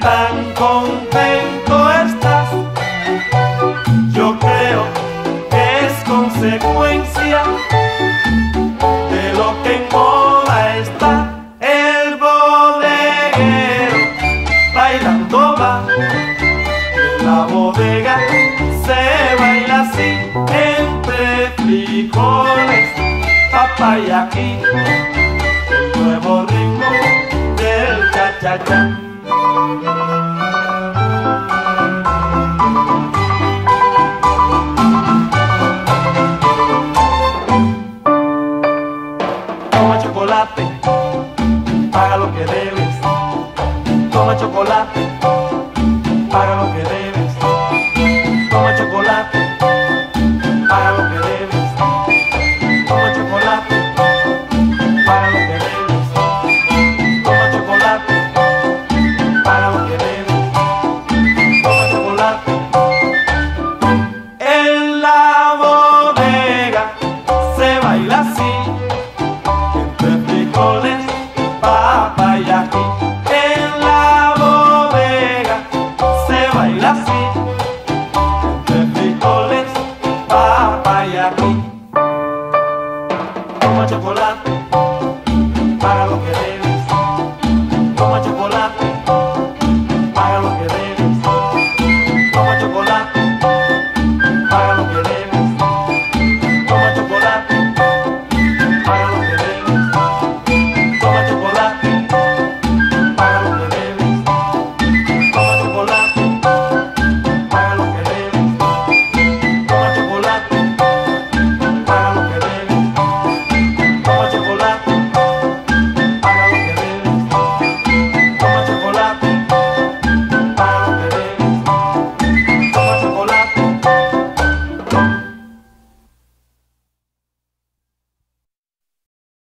tan contento estás. Yo creo que es consecuencia de lo que en moda está. El bodeguero bailando va, en la bodega se baila así, entre frijoles, papa y ají, el nuevo ritmo del cha-cha-cha. Toma chocolate, paga lo que debes. Toma chocolate, paga lo que debes.